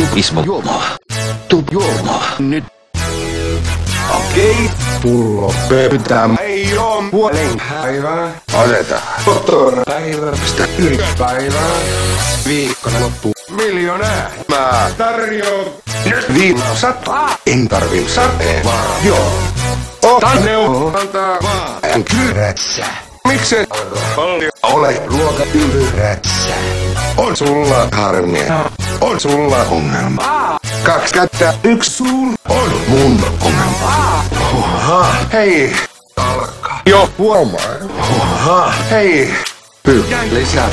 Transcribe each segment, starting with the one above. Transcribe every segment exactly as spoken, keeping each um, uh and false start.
Ismo juomaa. Tuu juomaa. Nyt. Okei. Pullo pöytää. Ei oo puolen päivää. Otetaan. Kotor päivästä ylipäivää. Viikkona loppu. Miljoonää. Mä tarjoon. Nyt viina sataa. En tarvi sateen vaan. Joo. Otan neuvontaa vaan. Kyrätsä. Mikse paljon ole ruokayrätsä? On sulla harmia. On sulla ongelma. Kaksi kättä, yksi suun. On mun ongelma. Oha. Hei. Alkaa. Jo huomaa. Oha. Hei. Pyykkä lisää.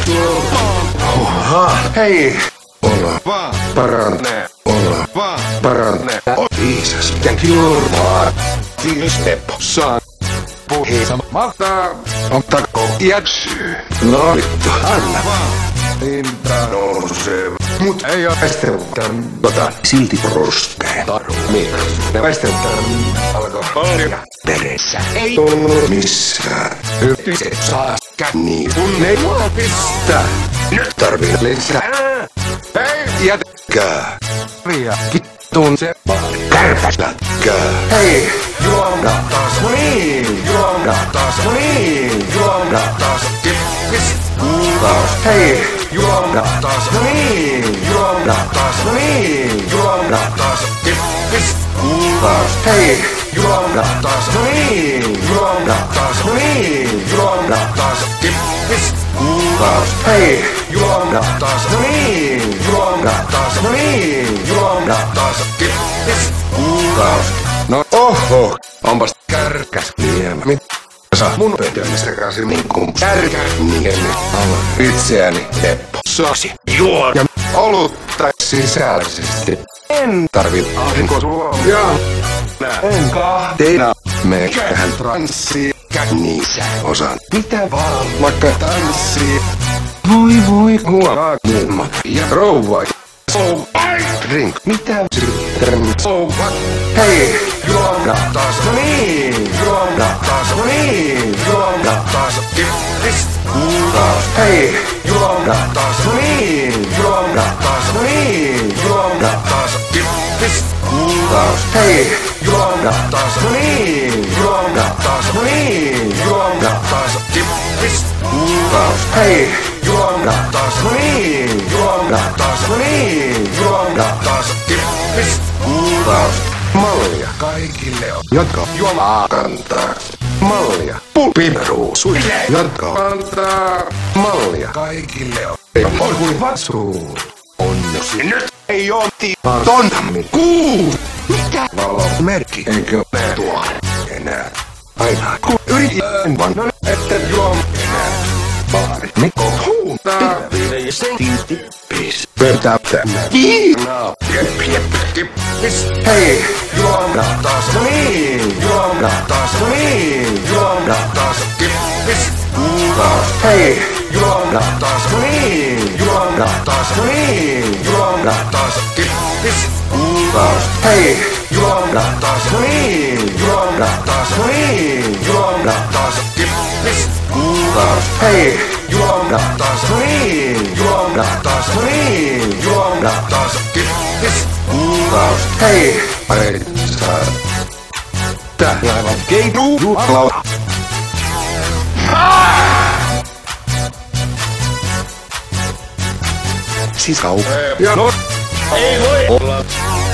Oha. Hei. Olla vaan paranne. Olla vaan paranne. On viisas. Thank you. Viis Teppo. Saa. Puhisa mahtaa. Ottako jätsyy? No vittu. Anna vaan. Hinta nousee. Mut ei oo väesteltän. Tota silti roskeen. Taru. Miinas. Ne väesteltän. Alko paljon. Peressä. Ei tunnu missään. Yhteiset saa känniin. Kun ei mua pistää. Nyt tarvii lisää. Hei. Jätkää. Via. Kittun se vaan. Kärpästätkää. Hei. Juonga taas. No niin. Juonga taas. No niin. Juonga taas. Kippis. Kuukaus. Hei. Juonga taas. No niin. Juonga taas. No niin. Juonga taas. Kippis. Kuukaus. Hei. Juonga taas. No niin. Juonga taas. No niin. Juonga taas. Kippis. Kuukaus. Hei. Juonga taas. No niin. Juonga taas. No niin. Juonga taas. Kippis. Kuukaus. No oho. Onpas kärkäs liemä. Saa mun pöydän sekaisin niin kuin kärkäniemi alla itseäni Teppo Sasi juo ja olutta sisäisesti. En tarvit aurinko sulla ja en kahteena mekähän transsii kännissä osaan mitä vaan vaikka tanssii. Voi voi huomaa mumma ja rouva. So drink mitä sitten so hei juonga taas no niin juonga taas no niin juonga taas kippis kuukaus hei juonga taas no niin juonga taas no niin juonga taas kippis kuukaus hei juonga taas no niin juonga taas no niin juonga taas kippis kuukaus hei juonga taas no niin juonga taas no niin juonga taas kippis kuukaus mallia kaikille on jotka juomaa kantaa mallia pulpiruusuille jotka kantaa mallia kaikille on on kuin vastuu onnosi nyt ei oo tiipaa tontammin kuu mikä valomerkki eikö näe tuo enää aina kun yritän vaan no että juom enää baari Mikko huutaa viimeisen tippis pöytää tänne viinaa jep jep kippis hei juonga taas no niin juonga taas no niin juonga taas kippis kuukaus hei juonga taas no niin juonga taas no niin juonga taas kippis kuukaus hei juonga taas no niin juonga taas no niin juonga taas kippis kuukaus hei juonga taas no niin juonga taas no niin juonga taas kippis kuukaus hei aitsaa tää aivan keituu juoklau siis kau ja no ei voi olla